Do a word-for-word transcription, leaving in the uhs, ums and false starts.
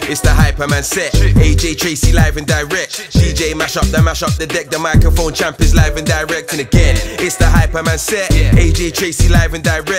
It's the Hyperman set. A J Tracy live and direct. D J mash up the mash up the deck. The microphone champ is live and direct. And again, it's the Hyperman set. A J Tracy live and direct.